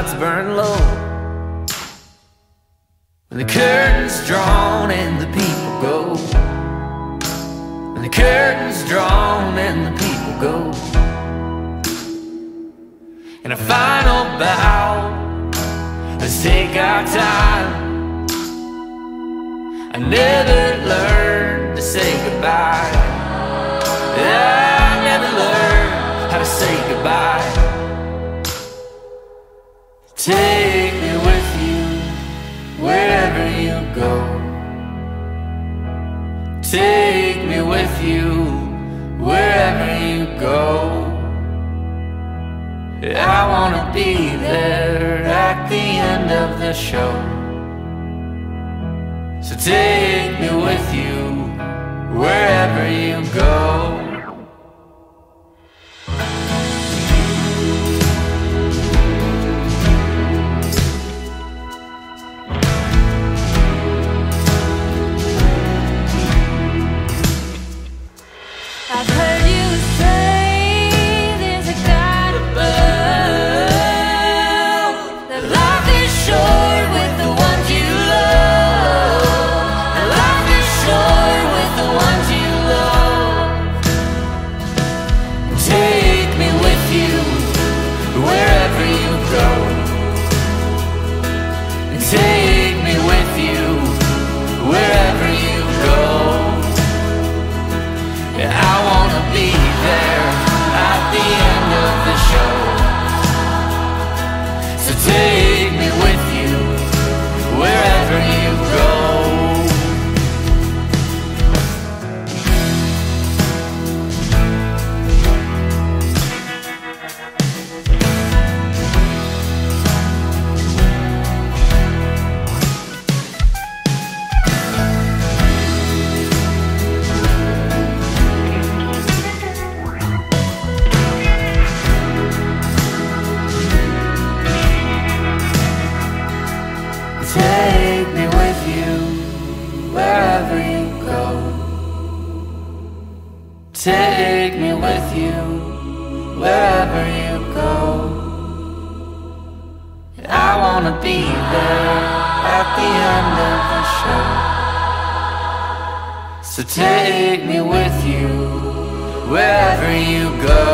lights burn low, when the curtain's drawn and the people go, when the curtain's drawn and the people go, and a final bow, let's take our time. I never learned to say goodbye. I never learned how to say goodbye. Take me with you wherever you go. Take me with you wherever you go. I wanna be there at the end of the show. So take me with you wherever you go. I've heard you say there's a God above, that life is short with the ones you love, that life is short with the ones you love. Take me with you wherever you go. Take me with you wherever you go. I wanna be there at the end of the show. So take me with you wherever you go. Take me with you wherever you go. Take me with you wherever you go. I wanna be there at the end of the show. So take me with you wherever you go.